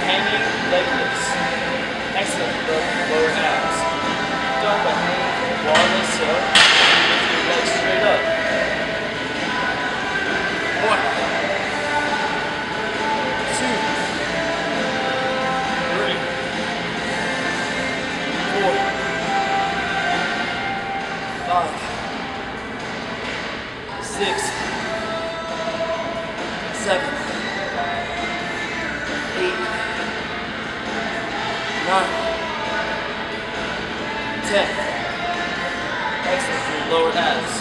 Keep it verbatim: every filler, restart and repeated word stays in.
hanging leg lifts. Excellent for the lower abs. Done by hanging while they so, lift your legs straight up. One, two, three, four, five, six, seven, eight, nine, ten. Excellent for your lower abs.